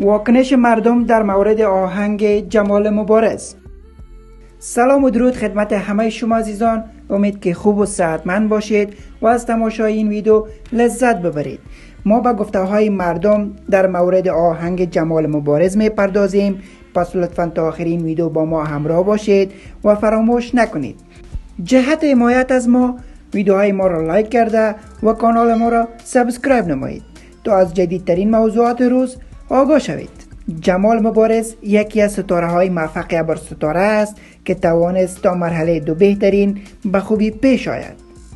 واکنش مردم در مورد آهنگ جمال مبارز. سلام و درود خدمت همه شما عزیزان، امید که خوب و صحتمند باشید و از تماشای این ویدیو لذت ببرید. ما به گفته‌های مردم در مورد آهنگ جمال مبارز میپردازیم، پس لطفاً تا آخر این ویدیو با ما همراه باشید و فراموش نکنید جهت حمایت از ما ویدیوهای ما را لایک کرده و کانال ما را سابسکرایب نمایید تا از جدیدترین موضوعات روز آگاه شوید. جمال مبارز یکی از ستاره های موفق ابر ستاره است که توانست تا مرحله دو بهترین به خوبی پیش آید.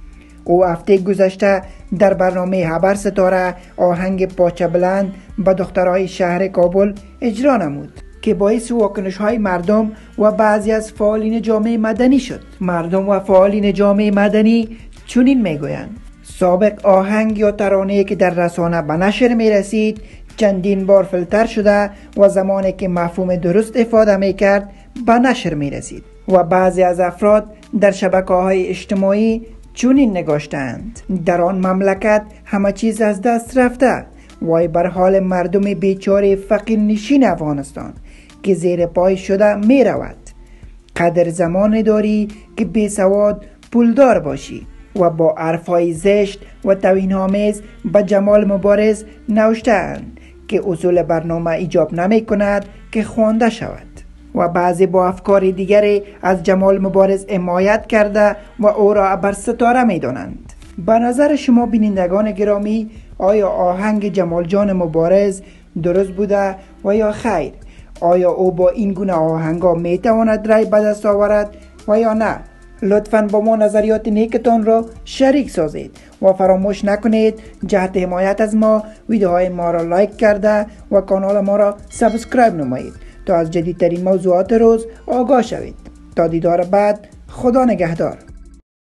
او هفته گذشته در برنامه ابر ستاره آهنگ پاچه بلند به دخترهای شهر کابل اجرا نمود که باعث واکنش های مردم و بعضی از فعالین جامعه مدنی شد. مردم و فعالین جامعه مدنی چنین میگویند: سابق آهنگ یا ترانه‌ای که در رسانه به نشر می رسید چندین بار فیلتر شده و زمانی که مفهوم درست افاده می کرد به نشر می رسید و بعضی از افراد در شبکه‌های اجتماعی چنین نگاشتند: در آن مملکت همه چیز از دست رفته، وای بر حال مردم بیچاره فقیر نشین افغانستان که زیر پای شده می رود. قدر زمان داری که بی سواد پولدار باشی. و با حرفای زشت و توهین‌آمیز به جمال مبارز نوشته‌اند که اصول برنامه ایجاب نمی کند که خوانده شود و بعضی با افکار دیگری از جمال مبارز حمایت کرده و او را ابر ستاره می دانند. به نظر شما بینندگان گرامی، آیا آهنگ جمال جان مبارز درست بوده و یا خیر؟ آیا او با این گونه آهنگا می تواند رای به دست آورد و یا نه؟ لطفاً با ما نظریات نیکتان را شریک سازید و فراموش نکنید جهت حمایت از ما ویدیوهای ما را لایک کرده و کانال ما را سابسکرایب نمایید تا از جدیدترین موضوعات روز آگاه شوید. تا دیدار بعد، خدا نگهدار.